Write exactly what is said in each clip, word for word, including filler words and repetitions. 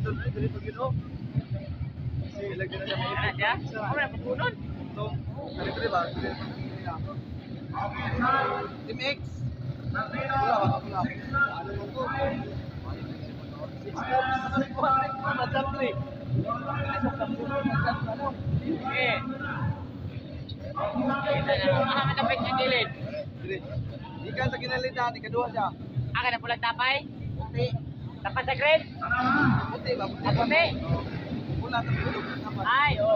Doon ay dili pag yun. Kasi lagi na siya. Ano siya? Ano na pupunon? Ito. Dili dili ba? Team X. Wala ba? Wala. Ano mo ko? Six steps. Matap three. Eh. Kita na mga tapay sa gilid. Dili. Ikan sa kinalit na, ikaduha siya. Aka na pulang tapay? Puti. Tapat sa green? Puti ba? Puti. Ah, puti? Pula sa tulog. Ay, oo.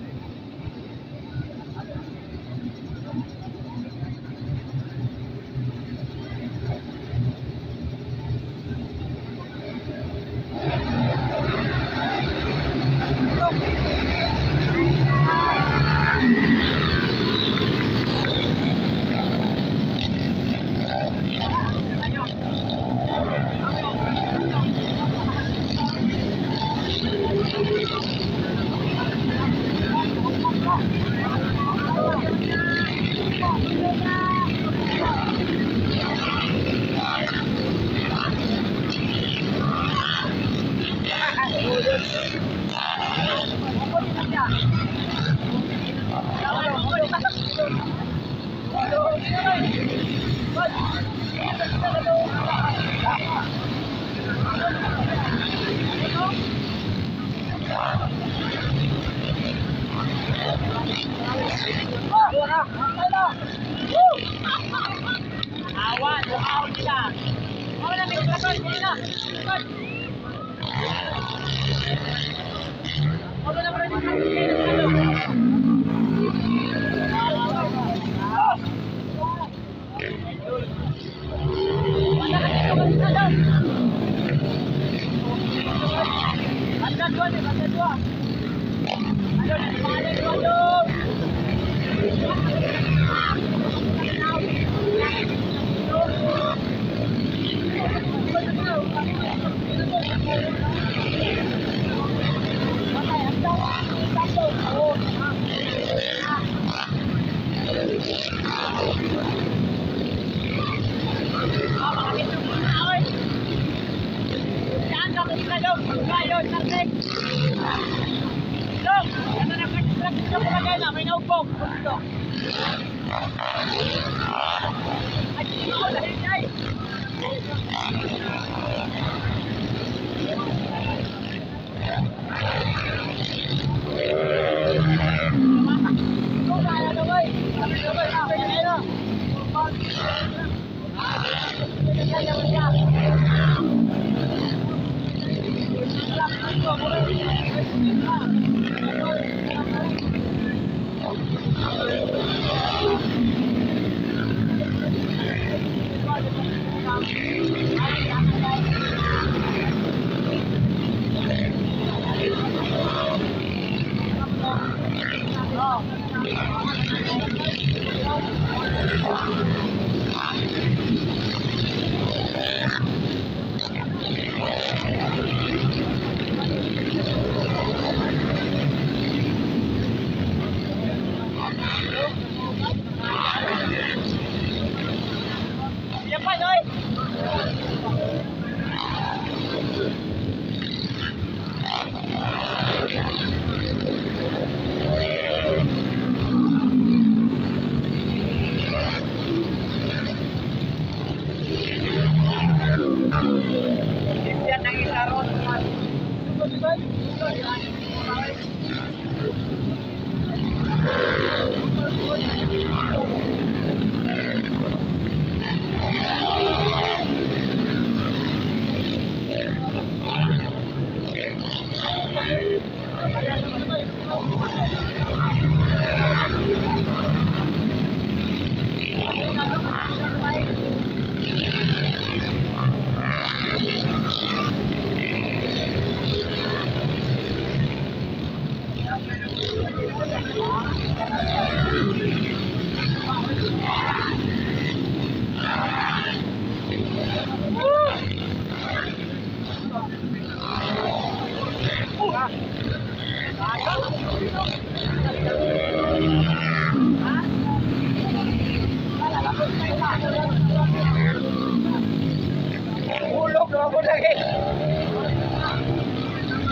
Awan, awan nila. Awan na, may kapatid, hindi na. Awan na, may kapatid. Ada dua nih, ada dua. Aduh, di mana itu, aduh. May naubog. Ay, ito na hinay. Ito na, ano ba? Ano ba? Ulog na ako lagi.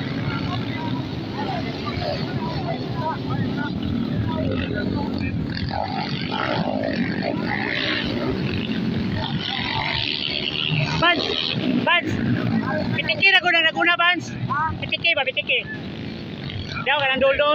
Bans! Bans! Bitiki na ko na naguna, Bans! Bitiki ba, bitiki? Daw ka ng dol-dol.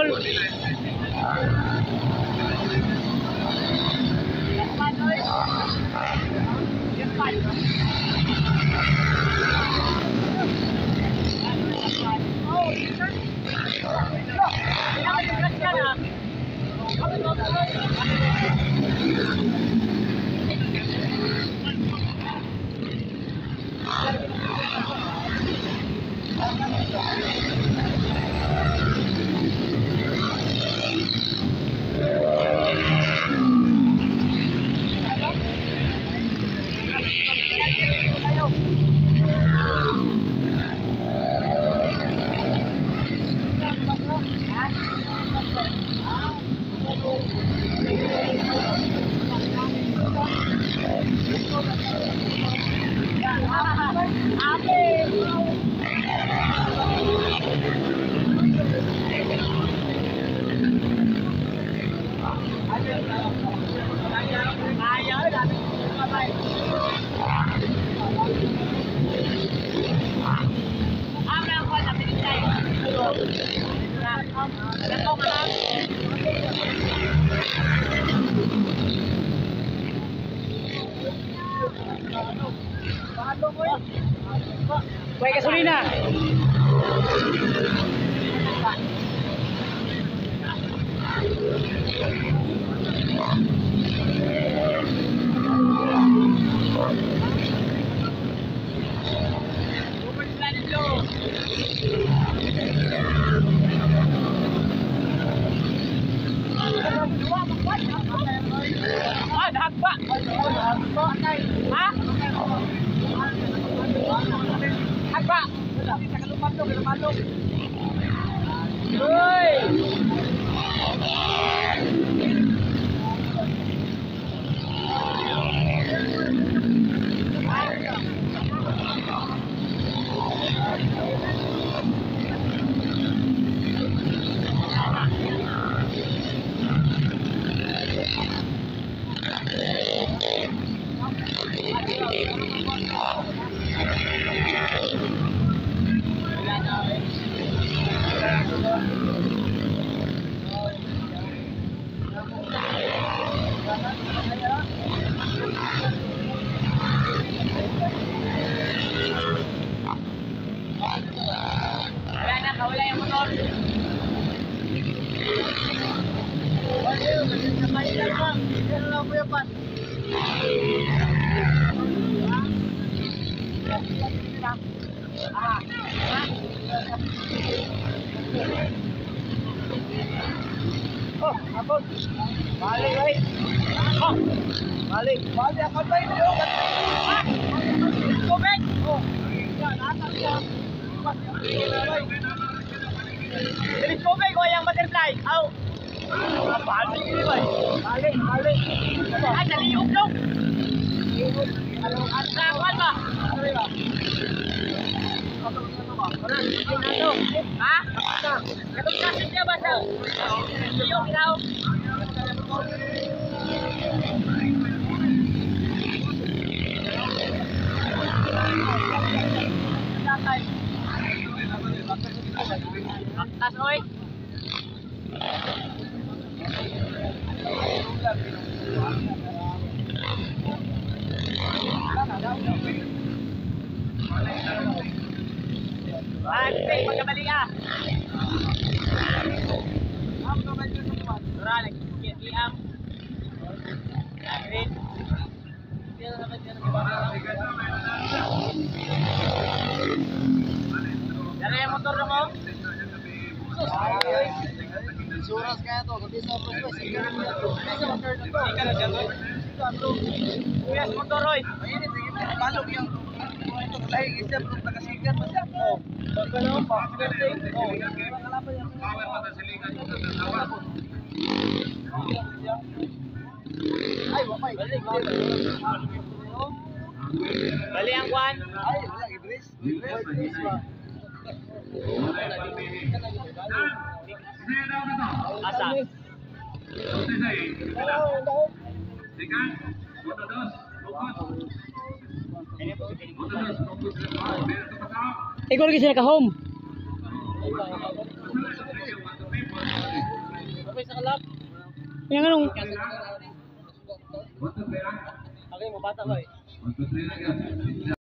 May gasolina. Ah, nahagpa. Ha? Agba! Kalumandog, kalumandog. Uy! Wala na, kawala yung motor. Oh, ako. Balik, balik. Oh, balik. Balik ako tayo. Ah, tubig. Oh, nasa siya. Bilis tubig o yung butterfly. Aw. Balik, balik. Balik, balik. Ah, naliyog daw. At kakuan ba? Ha? Katugkasin niya ba siya? Liyog daw. Tas oy. Ay, pagkabali ah. Am ka ba dito sa mga? Dura nag-get liam. Agreed. Dito na ba dito sa mga? Dala yung motor na mo? Suras kaya to, kasi sa prospect, sige na to. Kasi motor na to. Sige na siya to. Yes, motor Roy. Ayun, sige na. Balog yung ito kalahing isip, nakasigat pa siya. Oo. Pagkalaw pa. Oo. Power matasilingan yung nasasawa. Ay, wapay. Balik. Bali ang kwan. Ay, wala, Idris. Idris ba? Asa? Sikan, uno, dos, lukot. Ikaw lagi sila ka-home. Okay sa kalap. Yang anong? Okay mo bata ba eh.